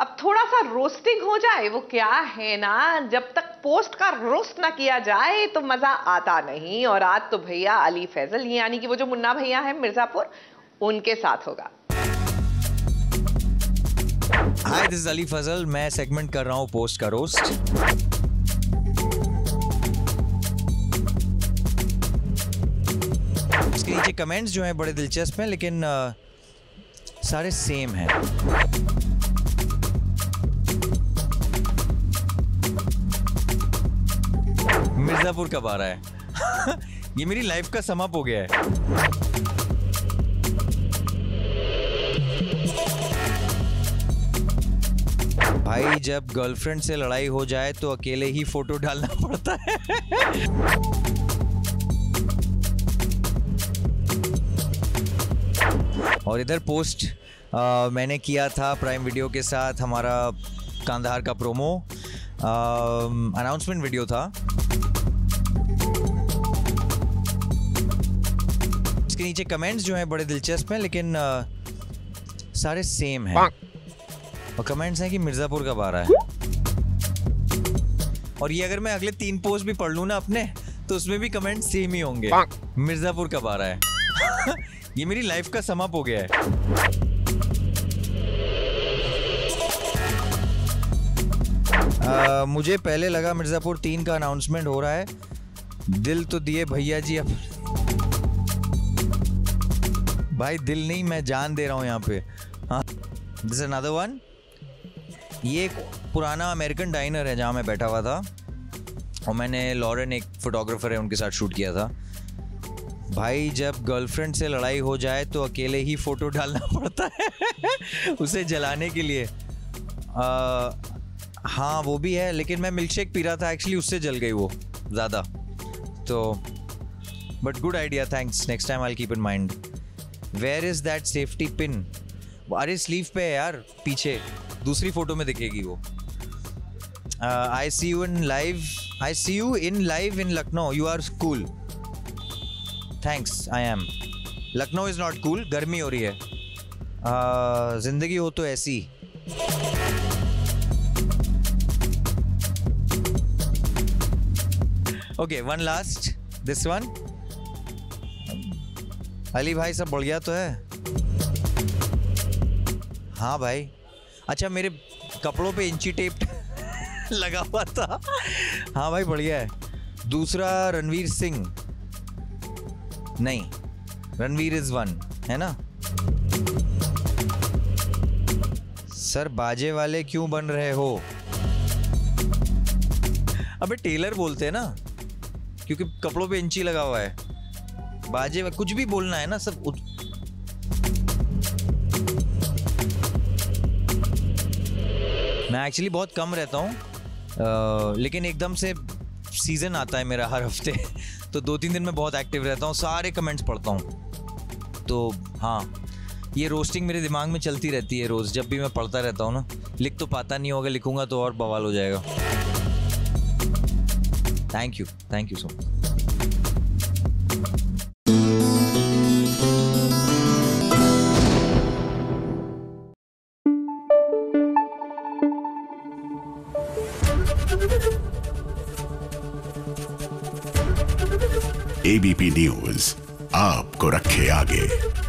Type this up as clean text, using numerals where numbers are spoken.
अब थोड़ा सा रोस्टिंग हो जाए। वो क्या है ना, जब तक पोस्ट का रोस्ट ना किया जाए तो मजा आता नहीं। और आज तो भैया अली फैजल यानी कि वो जो मुन्ना भैया है मिर्जापुर, उनके साथ होगा। Hi, this is Ali Fazal. मैं सेगमेंट कर रहा हूँ पोस्ट का रोस्ट। इसके नीचे कमेंट्स जो हैं बड़े दिलचस्प हैं, लेकिन सारे सेम हैं। मिर्जापुर कब आ रहा है? ये मेरी लाइफ का सम अप हो गया है। भाई, जब गर्लफ्रेंड से लड़ाई हो जाए तो अकेले ही फोटो डालना पड़ता है। और इधर पोस्ट मैंने किया था प्राइम वीडियो के साथ, हमारा कांधार का प्रोमो अनाउंसमेंट वीडियो था। इसके नीचे कमेंट्स जो हैं बड़े दिलचस्प हैं, लेकिन सारे सेम हैं। और कमेंट्स हैं कि मिर्जापुर कब आ रहा है। और ये अगर मैं अगले 3 पोस्ट भी पढ़ लूँ ना अपने, तो उसमें भी कमेंट सेम ही होंगे। मिर्जापुर कब आ रहा है? ये मेरी लाइफ का सम अप हो गया है। मुझे पहले लगा मिर्जापुर 3 का अनाउंसमेंट हो रहा है। दिल तो दिए भैया जी अब। भाई दिल नहीं, मैं जान दे रहा हूँ यहाँ पे। हाँ, दिस इज अनदर वन। ये एक पुराना अमेरिकन डाइनर है जहाँ मैं बैठा हुआ था, और मैंने लॉरेन, एक फोटोग्राफर है, उनके साथ शूट किया था। भाई, जब गर्लफ्रेंड से लड़ाई हो जाए तो अकेले ही फोटो डालना पड़ता है उसे जलाने के लिए। हाँ, वो भी है, लेकिन मैं मिल्क शेक पी रहा था एक्चुअली, उससे जल गई वो ज़्यादा। तो but good idea, thanks. Next time I will keep in mind. Where is that safety pin? अरे स्लीव पे है यार, पीछे दूसरी फोटो में दिखेगी वो। I see you in live in Lucknow. You are cool. Thanks, I am. Lucknow is not cool, गर्मी हो रही है। जिंदगी हो तो ऐसी। Okay, one last, this one. Ali भाई, सब बढ़िया तो है? हाँ भाई। अच्छा, मेरे कपड़ों पे इंची टेप लगा हुआ था। हाँ भाई, बढ़िया है। दूसरा रणवीर सिंह नहीं, रणवीर इज वन, है ना? सर, बाजे वाले क्यों बन रहे हो? अबे टेलर बोलते हैं ना, क्योंकि कपड़ों पे इंची लगा हुआ है। बाजे कुछ भी बोलना है ना, सब मैं एक्चुअली बहुत कम रहता हूँ, लेकिन एकदम से सीज़न आता है मेरा हर हफ्ते तो 2-3 दिन में बहुत एक्टिव रहता हूँ, सारे कमेंट्स पढ़ता हूँ। तो हाँ, ये रोस्टिंग मेरे दिमाग में चलती रहती है रोज़, जब भी मैं पढ़ता रहता हूँ ना। लिख तो पाता नहीं होगा, लिखूंगा तो और बवाल हो जाएगा। Thank you so much. ABP news आपको रखे आगे।